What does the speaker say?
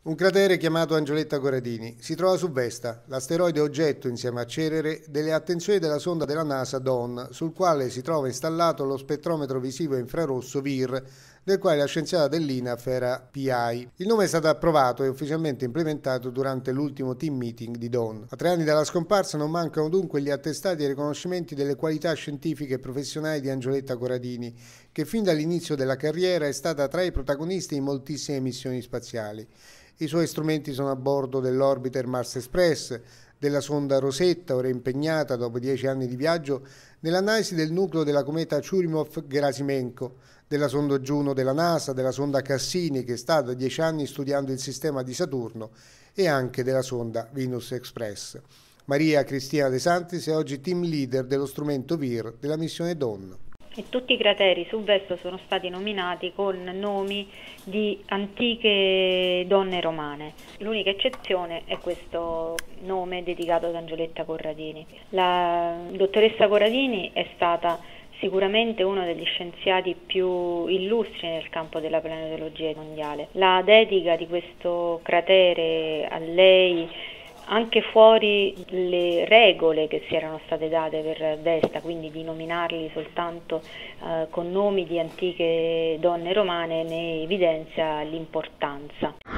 Un cratere chiamato Angioletta Corradini si trova su Vesta, l'asteroide oggetto insieme a Cerere delle attenzioni della sonda della NASA Dawn, sul quale si trova installato lo spettrometro visivo infrarosso VIR, del quale la scienziata dell'INAF era PI. Il nome è stato approvato e ufficialmente implementato durante l'ultimo team meeting di Dawn. A 3 anni dalla scomparsa non mancano dunque gli attestati e i riconoscimenti delle qualità scientifiche e professionali di Angioletta Corradini, che fin dall'inizio della carriera è stata tra i protagonisti di moltissime missioni spaziali. I suoi strumenti sono a bordo dell'Orbiter Mars Express, della sonda Rosetta, ora impegnata dopo 10 anni di viaggio nell'analisi del nucleo della cometa Churyumov-Gerasimenko, della sonda Juno della NASA, della sonda Cassini che sta da 10 anni studiando il sistema di Saturno e anche della sonda Venus Express. Maria Cristina De Santis è oggi team leader dello strumento VIR della missione Dawn. E tutti i crateri su Vesta sono stati nominati con nomi di antiche donne romane. L'unica eccezione è questo nome dedicato ad Angioletta Corradini. La dottoressa Corradini è stata sicuramente uno degli scienziati più illustri nel campo della planeologia mondiale. La dedica di questo cratere a lei, anche fuori le regole che si erano state date per Vesta, quindi di nominarli soltanto con nomi di antiche donne romane, ne evidenzia l'importanza.